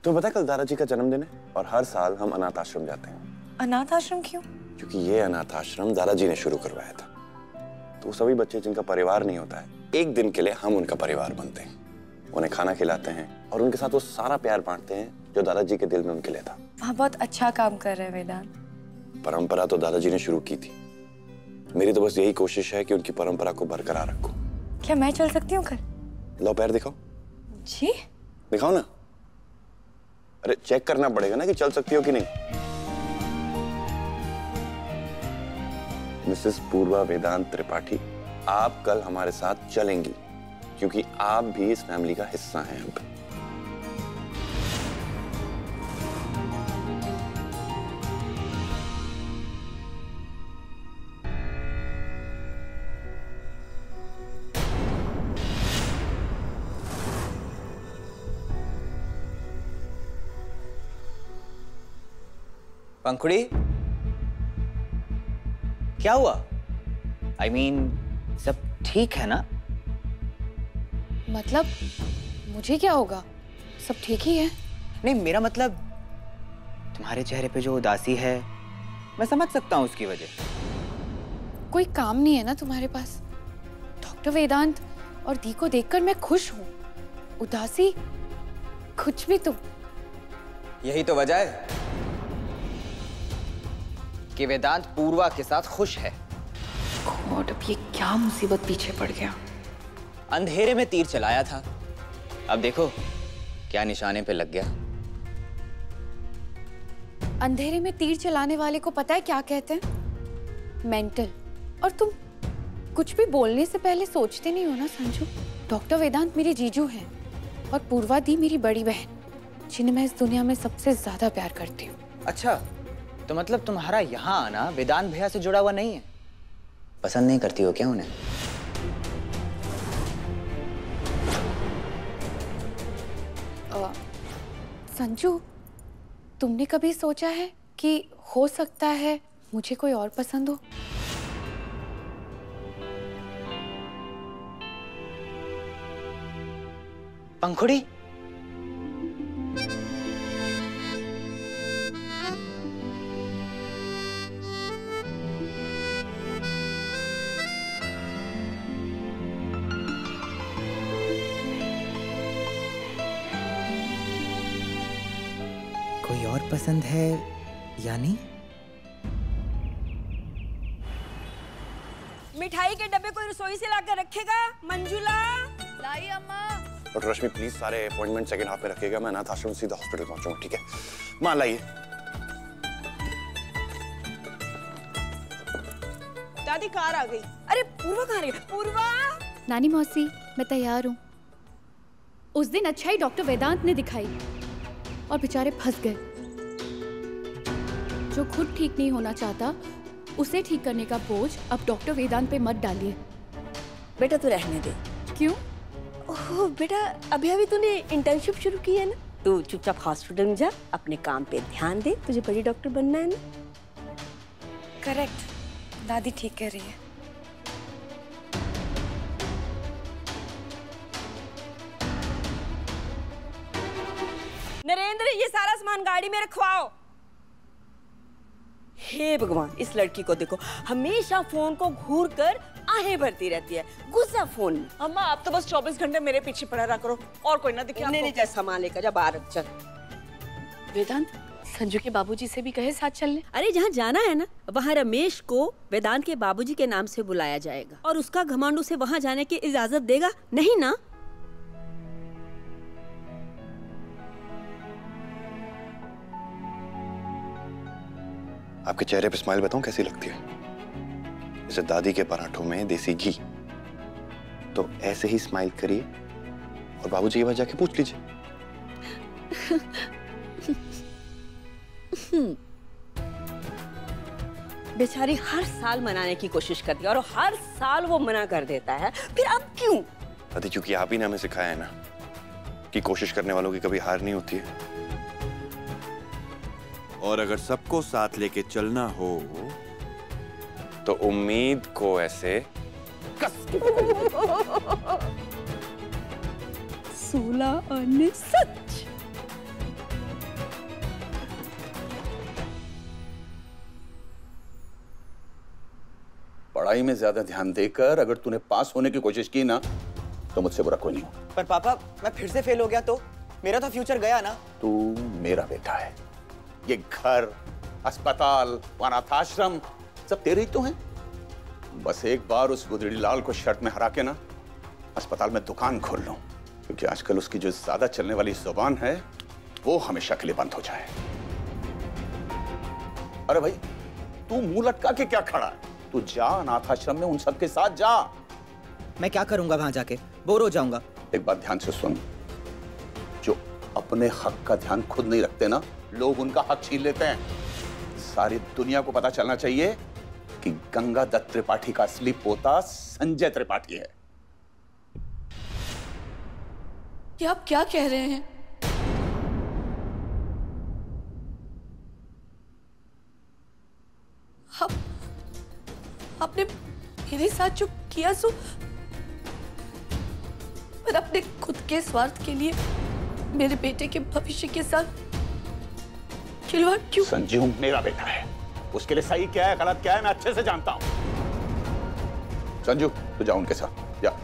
तो पता है कल दादाजी का जन्मदिन है और हर साल हम अनाथ आश्रम जाते हैं। अनाथ आश्रम क्यों? क्योंकि ये अनाथ आश्रम दादाजी ने शुरू करवाया था। तो सभी बच्चे जिनका परिवार नहीं होता है, एक दिन के लिए हम उनका परिवार बनते हैं, उन्हें खाना खिलाते हैं और उनके साथ वो सारा प्यार बांटते हैं जो दादाजी के दिल में उनके लिए था। आप बहुत अच्छा काम कर रहे हैं वेदांत। परंपरा तो दादाजी ने शुरू की थी, मेरी तो बस यही कोशिश है कि उनकी परंपरा को बरकरार रखूं। क्या मैं चल सकती हूँ कल? लो पैर दिखाओ। जी दिखाओ ना। अरे चेक करना पड़ेगा ना कि चल सकती हो कि नहीं। मिसेस पूर्वा वेदांत त्रिपाठी, आप कल हमारे साथ चलेंगी क्योंकि आप भी इस फैमिली का हिस्सा हैं अब। पंखुड़ी, क्या हुआ? I mean, सब ठीक है ना? मतलब मुझे क्या होगा? सब ठीक ही है। नहीं, मेरा मतलब तुम्हारे चेहरे पे जो उदासी है, मैं समझ सकता हूँ उसकी वजह। कोई काम नहीं है ना तुम्हारे पास? डॉक्टर वेदांत और दी को देखकर मैं खुश हूँ। उदासी कुछ भी तुम। यही तो वजह है कि वेदांत पूर्वा के साथ खुश है। गॉड, अब ये क्या मुसीबत पीछे पड़ गया। अंधेरे में तीर चलाया था, अब देखो क्या निशाने पे लग गया। अंधेरे में तीर चलाने वाले को पता है क्या कहते हैं? मेंटल। और तुम कुछ भी बोलने से पहले सोचते नहीं हो ना संजू? डॉक्टर वेदांत मेरे जीजू हैं और पूर्वा दी मेरी बड़ी बहन, जिन्हें मैं इस दुनिया में सबसे ज्यादा प्यार करती हूँ। अच्छा, तो मतलब तुम्हारा यहाँ आना वेदांत भैया से जुड़ा हुआ नहीं है? पसंद नहीं करती हो क्या उन्हें? संजू, तुमने कभी सोचा है कि हो सकता है मुझे कोई और पसंद हो? पंखुड़ी, कोई और पसंद है या नहीं? मिठाई के डब्बे कोई रसोई से लाकर रखेगा? मंजुला लाई अम्मा। डॉक्टर रश्मि प्लीज सारे अपॉइंटमेंट सेकंड हाफ में रखिएगा, मैं अनाथ आश्रम सीधा हॉस्पिटल पहुंचूंगा, ठीक है? मां लाइए। दादी कार आ गई। अरे पूर्वा कहाँ रही? पूर्वा। नानी मौसी, मैं तैयार हूँ। उस दिन अच्छाई डॉक्टर वेदांत ने दिखाई और बेचारे फंस गए। जो खुद ठीक नहीं होना चाहता, उसे ठीक करने का बोझ अब डॉक्टर वेदांत पे मत डालिए। बेटा तू रहने दे। क्यों? ओह बेटा, अभी तूने इंटर्नशिप शुरू की है ना, तू चुपचाप हॉस्पिटल में जा, अपने काम पे ध्यान दे। तुझे बड़ी डॉक्टर बनना है ना? करेक्ट, दादी ठीक कह रही है। नरेंद्र, ये सारा सामान गाड़ी में रखवाओ। हे भगवान, इस लड़की को देखो, हमेशा फोन को घूर कर आहें भरती रहती है। गुस्सा फोन में। अम्मा, आप तो बस 24 घंटे मेरे पीछे पड़ा रहा करो, और कोई ना दिखे आपको। नहीं, सामान लेकर जा बाहर, चल। वेदांत, संजू के बाबूजी से भी कहे साथ चलने। अरे जहाँ जाना है ना, वहाँ रमेश को वेदांत के बाबूजी के नाम से बुलाया जाएगा और उसका घमंड उसे वहाँ जाने की इजाजत देगा नहीं ना? आपके चेहरे पे स्माइल बताऊं कैसी लगती है? जैसे दादी के पराठों में देसी घी। तो ऐसे ही स्माइल करिए और बाबूजी के पास जाके पूछ लीजिए। बेचारी हर साल मनाने की कोशिश करती है और हर साल वो मना कर देता है, फिर अब क्यों? दादी, क्योंकि आप ही ने हमें सिखाया है ना कि कोशिश करने वालों की कभी हार नहीं होती है। और अगर सबको साथ लेके चलना हो तो उम्मीद को ऐसे कस के 16 आने सच। पढ़ाई में ज्यादा ध्यान देकर अगर तूने पास होने की कोशिश की ना तो मुझसे बुरा कोई नहीं होगा। पर पापा मैं फिर से फेल हो गया तो मेरा तो फ्यूचर गया ना। तू मेरा बेटा है, ये घर, अस्पताल, अनाथाश्रम सब तेरे ही तो हैं। बस एक बार उस गुदड़ी लाल को शर्त में हरा के ना अस्पताल में दुकान खोल लूं, क्योंकि आजकल उसकी जो ज्यादा चलने वाली जुबान है वो हमेशा के लिए बंद हो जाए। अरे भाई तू मुंह लटका के क्या खड़ा है? तू जा अनाथाश्रम में उन सबके साथ जा। मैं क्या करूंगा वहां जाके? बोर हो जाऊंगा। एक बात ध्यान से सुन, जो अपने हक का ध्यान खुद नहीं रखते ना, लोग उनका हक छीन लेते हैं। सारी दुनिया को पता चलना चाहिए कि गंगा दत्त त्रिपाठी का असली पोता संजय त्रिपाठी है। ये आप क्या कह रहे हैं? आपने मेरे साथ जो किया सो पर अपने खुद के स्वार्थ के लिए मेरे बेटे के भविष्य के साथ खिलवाड़ क्यों? संजीव मेरा बेटा है, उसके लिए सही क्या है गलत क्या है मैं अच्छे से जानता हूं। संजू तू जा उनके साथ जा।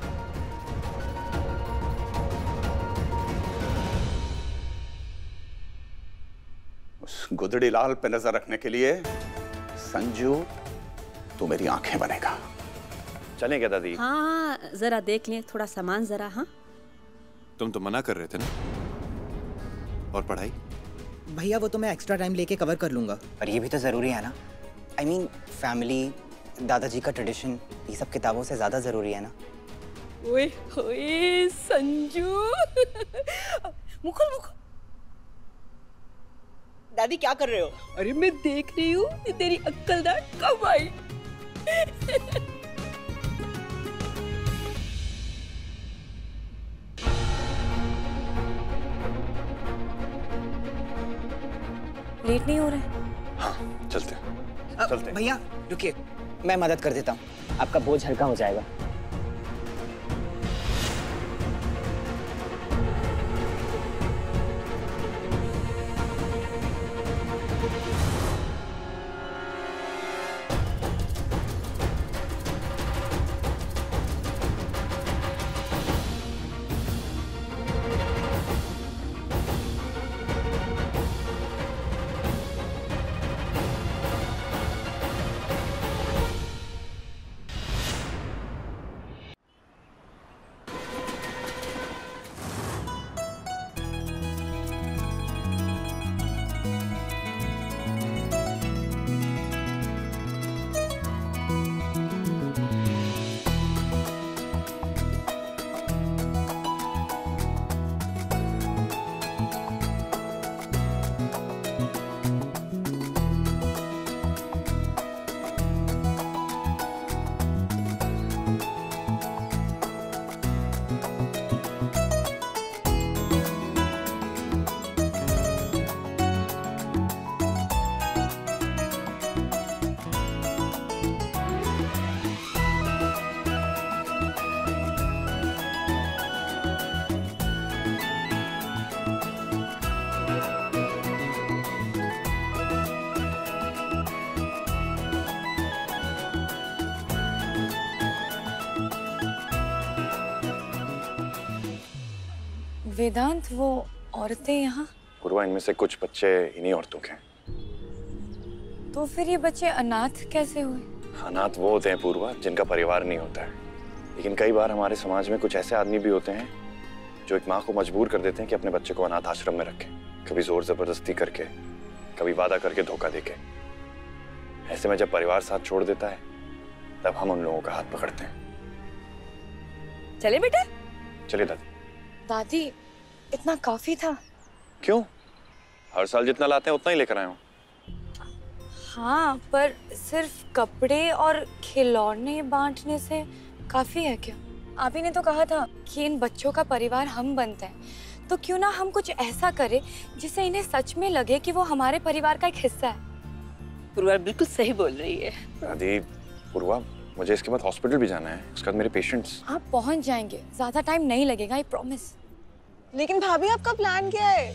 उस गुदड़ी लाल पे नजर रखने के लिए संजू तू मेरी आंखें बनेगा। चलें क्या दादी? हाँ जरा देख लें थोड़ा सामान जरा। हाँ तुम तो मना कर रहे थे ना। और पढ़ाई? भैया वो तो मैं एक्स्ट्रा टाइम लेके कवर कर लूंगा। पर ये भी तो जरूरी है ना। I mean, फैमिली, दादाजी का ट्रेडिशन, ये सब किताबों से ज्यादा जरूरी है ना। ओए होए संजू मुकुल मुकुल दादी क्या कर रहे हो? अरे मैं देख रही हूँ तेरी अक्ल ना कब आई। लेट नहीं हो रहा है? हाँ चलते चलते। भैया रुकिए, मैं मदद कर देता हूँ, आपका बोझ हल्का हो जाएगा। वेदांत, वो औरतें यहाँ? पूर्वा, इनमें से कुछ बच्चे इन्हीं औरतों के हैं। तो फिर ये बच्चे अनाथ कैसे हुए? अनाथ वो होते हैं पूर्वा जिनका परिवार नहीं होता है। लेकिन कई बार हमारे समाज में कुछ ऐसे आदमी भी होते हैं जो एक माँ को मजबूर कर देते हैं कि अपने बच्चे को अनाथ आश्रम में रखें, कभी जोर जबरदस्ती करके, कभी वादा करके, धोखा देके। ऐसे में जब परिवार साथ छोड़ देता है तब हम उन लोगों का हाथ पकड़ते हैं। चले बेटा? चलिए दादी। दादी, इतना काफी था? क्यों? हर साल जितना लाते हैं उतना ही लेकर आए हूँ। हाँ, पर सिर्फ कपड़े और खिलौने बांटने से काफी है क्या? आप ही ने तो कहा था कि इन बच्चों का परिवार हम बनते हैं, तो क्यों ना हम कुछ ऐसा करें जिससे इन्हें सच में लगे कि वो हमारे परिवार का एक हिस्सा है। पूर्वा बिल्कुल सही बोल रही है। दादी, पूर्वा, मुझे इसके बाद हॉस्पिटल भी जाना है, उसके बाद मेरे पेशेंट्स। आप पहुंच जाएंगे, ज्यादा टाइम नहीं लगेगा, आई प्रॉमिस। लेकिन भाभी आपका प्लान क्या है?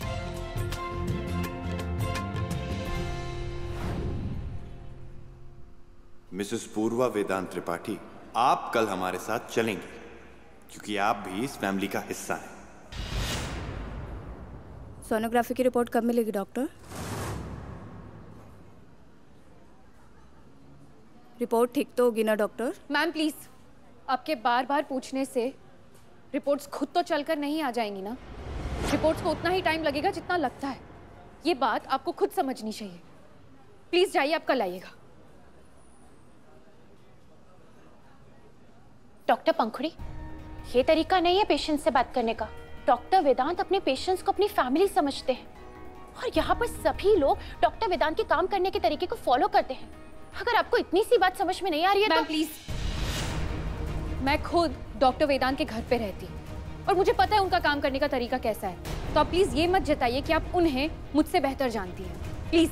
मिसेस पूर्वा वेदांत त्रिपाठी, आप कल हमारे साथ चलेंगी क्योंकि आप भी इस फैमिली का हिस्सा हैं। सोनोग्राफी की रिपोर्ट कब मिलेगी डॉक्टर? रिपोर्ट ठीक तो होगी ना डॉक्टर? मैम प्लीज, आपके बार बार पूछने से रिपोर्ट्स खुद तो चलकर नहीं आ जाएंगी ना। रिपोर्ट्स को उतना ही टाइम लगेगा जितना लगता है। ये बात आपको खुद समझनी चाहिए। प्लीज जाइए, आप कल आइएगा। डॉक्टर पंखुड़ी, ये तरीका नहीं है पेशेंट से बात करने का। डॉक्टर वेदांत अपने पेशेंट्स को अपनी फैमिली समझते हैं और यहाँ पर सभी लोग डॉक्टर वेदांत के काम करने के तरीके को फॉलो करते हैं। अगर आपको इतनी सी बात समझ में नहीं आ रही है तो प्लीज, मैं खुद डॉक्टर वेदांत के घर पे रहती हूँ और मुझे पता है उनका काम करने का तरीका कैसा है। तो आप प्लीज ये मत जताइए कि आप उन्हें मुझसे बेहतर जानती हैं। प्लीज।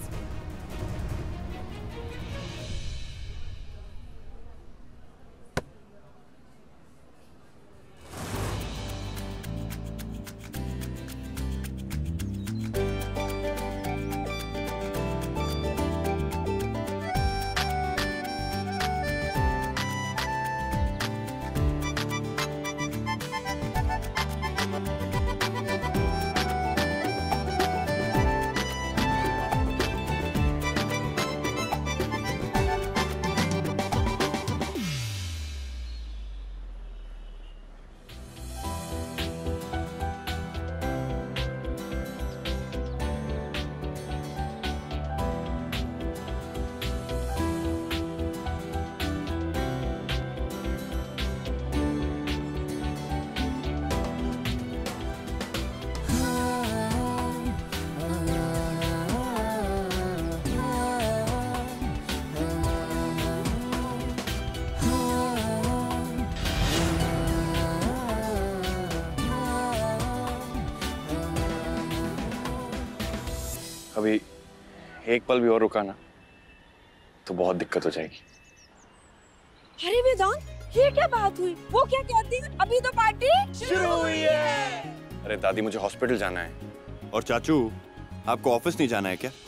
अभी एक पल भी और रुका ना तो बहुत दिक्कत हो जाएगी। अरे वेदांत, ये क्या बात हुई? वो क्या कहती है? अभी तो पार्टी शुरू हुई है। अरे दादी, मुझे हॉस्पिटल जाना है। और चाचू, आपको ऑफिस नहीं जाना है क्या?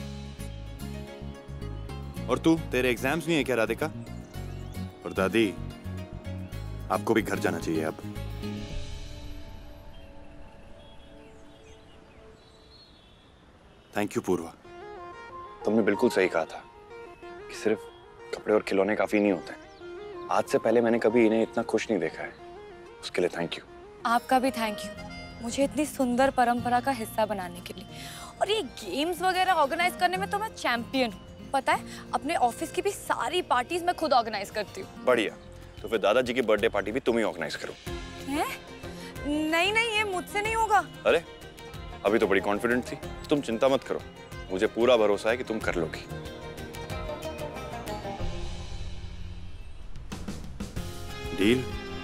और तू, तेरे एग्जाम्स नहीं है क्या राधिका? और दादी, आपको भी घर जाना चाहिए अब। थैंक यू पूर्वा, तुमने बिल्कुल सही कहा था कि सिर्फ कपड़े और खिलौने काफी नहीं होते। आज से पहले मैंने कभी इन्हें इतना खुश नहीं देखा है, उसके लिए थैंक यू। आपका भी थैंक यू, मुझे इतनी सुंदर परंपरा का हिस्सा बनाने के लिए। और ये गेम्स वगैरह ऑर्गेनाइज करने में तो मैं चैंपियन हूँ। पता है, अपने ऑफिस की भी सारी पार्टीज मैं खुद ऑर्गेनाइज करती हूँ। बढ़िया, तो फिर दादाजी की बर्थडे पार्टी भी तुम ही ऑर्गेनाइज करो। हैं? नहीं नहीं, ये मुझसे नहीं होगा। अरे अभी तो बड़ी कॉन्फिडेंट थी। तुम चिंता मत करो, मुझे पूरा भरोसा है कि तुम कर लोगी। डील?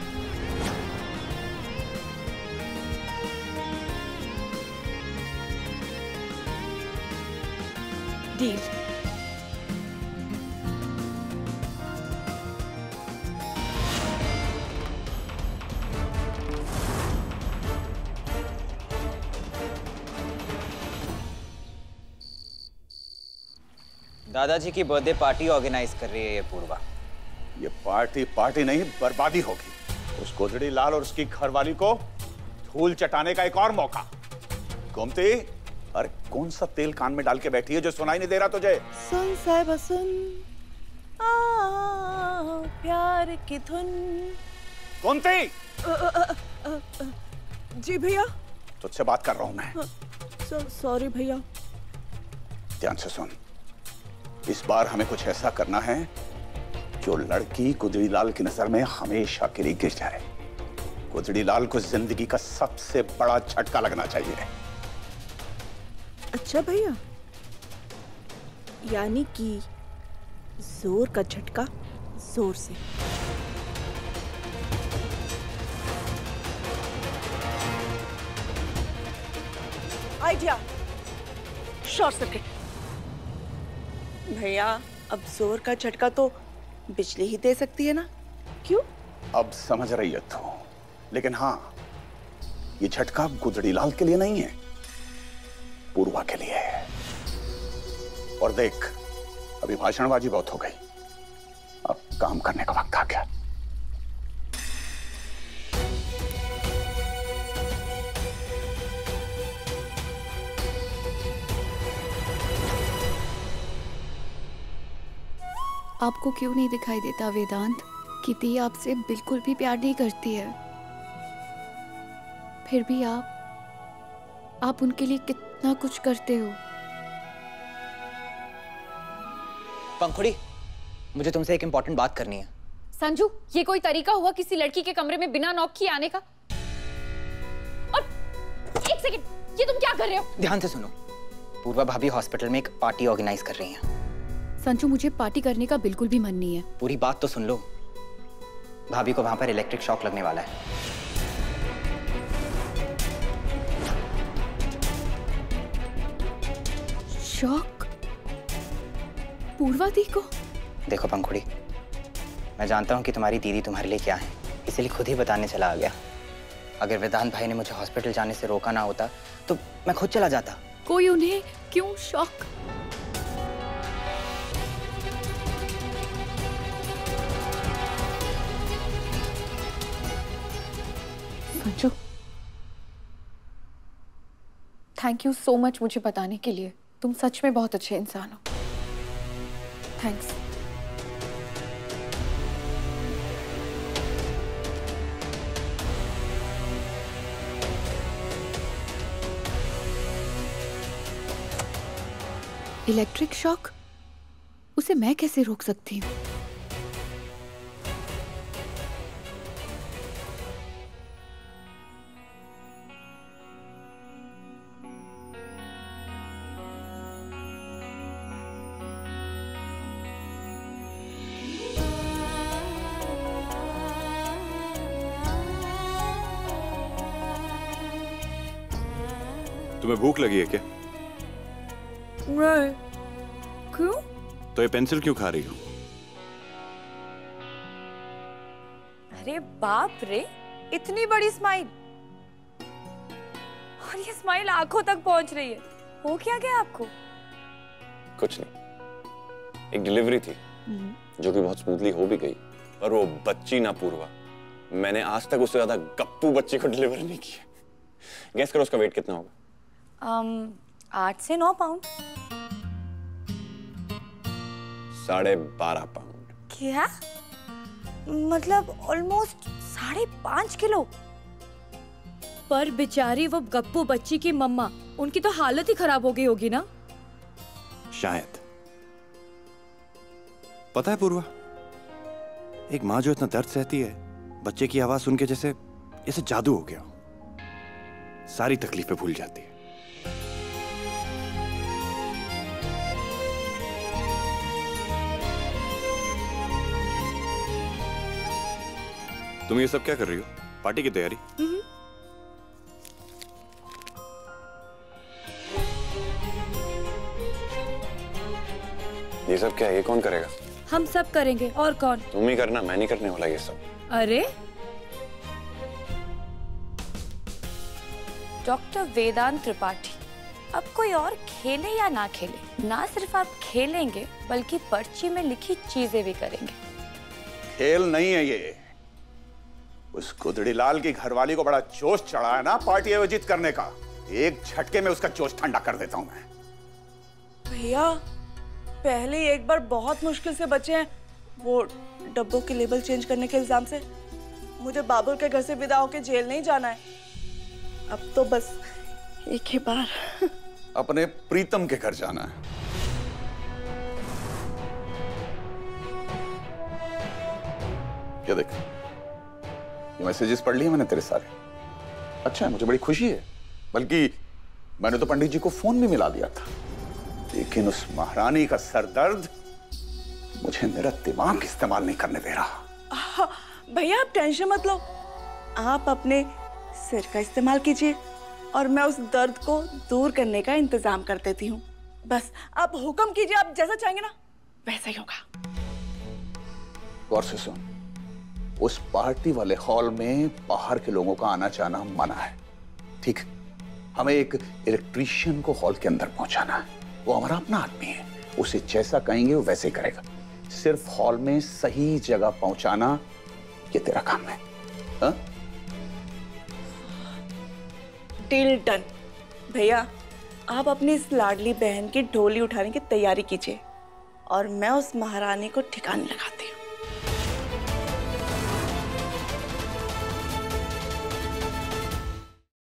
डील। दादाजी की बर्थडे पार्टी ऑर्गेनाइज कर रही है ये पूर्वा। ये पार्टी नहीं, बर्बादी होगी। उस गोधड़ी लाल और उसकी घरवाली को धूल चटाने का एक और मौका। गोमती, अरे कौन सा तेल कान में डाल के बैठी है जो सुनाई नहीं दे रहा तुझे? सुन साहिबा सुन, प्यार की धुन। गोमती! जी भैया। तुझसे बात कर रहा हूं मैं। सॉरी भैया। ध्यान से सुन, इस बार हमें कुछ ऐसा करना है जो लड़की गुदड़ी लाल की नजर में हमेशा के लिए गिर जाए। गुदड़ी लाल को जिंदगी का सबसे बड़ा झटका लगना चाहिए। अच्छा भैया, यानी कि जोर का झटका जोर से। Idea, short circuit. भैया, अब जोर का झटका तो बिजली ही दे सकती है ना? क्यों? अब समझ रही है तू, लेकिन हाँ, ये झटका गुदड़ी लाल के लिए नहीं है, पूर्वा के लिए है। और देख, अभी भाषणबाजी बहुत हो गई। अब काम करने का वक्त आ गया। आपको क्यों नहीं दिखाई देता वेदांत कि दी आपसे बिल्कुल भी प्यार नहीं करती है? फिर भी आप उनके लिए कितना कुछ करते हो। पंखुड़ी, मुझे तुमसे एक इम्पोर्टेंट बात करनी है। संजू, ये कोई तरीका हुआ किसी लड़की के कमरे में बिना नॉक किए आने का? और एक सेकंड, ये तुम क्या कर रहे हो? ध्यान से सुनो। पूर्वा भाभी हॉस्पिटल में एक पार्टी ऑर्गेनाइज कर रही हैं। संजू, मुझे पार्टी करने का बिल्कुल भी मन नहीं है। पूरी बात तो सुन लो। भाभी को वहां पर इलेक्ट्रिक शॉक लगने वाला है। शॉक? पूर्वा दी को? देखो पंखुड़ी, मैं जानता हूं कि तुम्हारी दीदी तुम्हारे लिए क्या है, इसलिए खुद ही बताने चला आ गया। अगर वेदांत भाई ने मुझे हॉस्पिटल जाने से रोका ना होता तो मैं खुद चला जाता। कोई उन्हें क्यों shock? Sanju, thank you so much मुझे बताने के लिए। तुम सच में बहुत अच्छे इंसान हो। थैंक्स। Electric shock? उसे मैं कैसे रोक सकती हूँ? तुम्हें भूख लगी है क्या? नहीं। क्यों? तो ये पेंसिल क्यों खा रही हो? अरे बाप रे, इतनी बड़ी स्माइल, और ये स्माइल आंखों तक पहुंच रही है। हो क्या गया आपको? कुछ नहीं, एक डिलीवरी थी जो कि बहुत स्मूथली हो भी गई, पर वो बच्ची ना पूर्वा, मैंने आज तक उससे ज्यादा गप्पू बच्ची को डिलीवर नहीं किया। गैस करो उसका वेट कितना होगा? 8 से 9 पाउंड। 12.5 पाउंड। क्या? मतलब ऑलमोस्ट 5.5 किलो। पर बेचारी वो गप्पू बच्ची की मम्मा, उनकी तो हालत ही खराब हो गई होगी ना? शायद। पता है पूर्वा, एक माँ जो इतना दर्द सहती है, बच्चे की आवाज सुन के जैसे जादू हो गया, सारी तकलीफें भूल जाती है। तुम ये सब क्या कर रही हो? पार्टी की तैयारी? ये सब क्या है? ये कौन करेगा? हम सब करेंगे, और कौन? तुम ही करना, मैं नहीं करने वाला ये सब। अरे डॉक्टर वेदांत त्रिपाठी, अब कोई और खेले या ना खेले, ना सिर्फ आप खेलेंगे बल्कि पर्ची में लिखी चीजें भी करेंगे। खेल नहीं है ये। उस गुदड़ीलाल की घरवाली को बड़ा जोश चढ़ा है ना पार्टी आयोजित करने का। एक झटके में उसका जोश ठंडा कर देता हूं मैं। भैया, पहले ही एक बार बहुत मुश्किल से बचे हैं वो डब्बों के लेबल चेंज करने के इल्जाम से। मुझे बाबुल के घर से विदा होकर जेल नहीं जाना है। अब तो बस एक ही बार अपने प्रीतम के घर जाना है। ये देख, ये मैसेजेस पढ़ लिए मैंने तेरे सारे। अच्छा है, मुझे बड़ी खुशी है। बल्कि मैंने तो पंडित जी को फोन भी मिला दिया था, लेकिन उस महारानी का सरदर्द मुझे मेरा दिमाग इस्तेमाल नहीं करने दे रहा। भैया आप टेंशन मत लो, आप अपने सिर का इस्तेमाल कीजिए और मैं उस दर्द को दूर करने का इंतजाम कर देती हूँ। बस आप हुक्म कीजिए, आप जैसा चाहेंगे ना वैसा ही होगा। गौर से सुन, उस पार्टी वाले हॉल में बाहर के लोगों का आना जाना मना है, ठीक? हमें एक इलेक्ट्रीशियन को हॉल के अंदर पहुंचाना है। वो हमारा अपना आदमी है, उसे जैसा कहेंगे वो वैसे ही करेगा। सिर्फ हॉल में सही जगह पहुंचाना ये तेरा काम है। हा? Deal done. भैया आप अपनी इस लाडली बहन की ढोली उठाने की तैयारी कीजिए और मैं उस महारानी को ठिकाने लगाती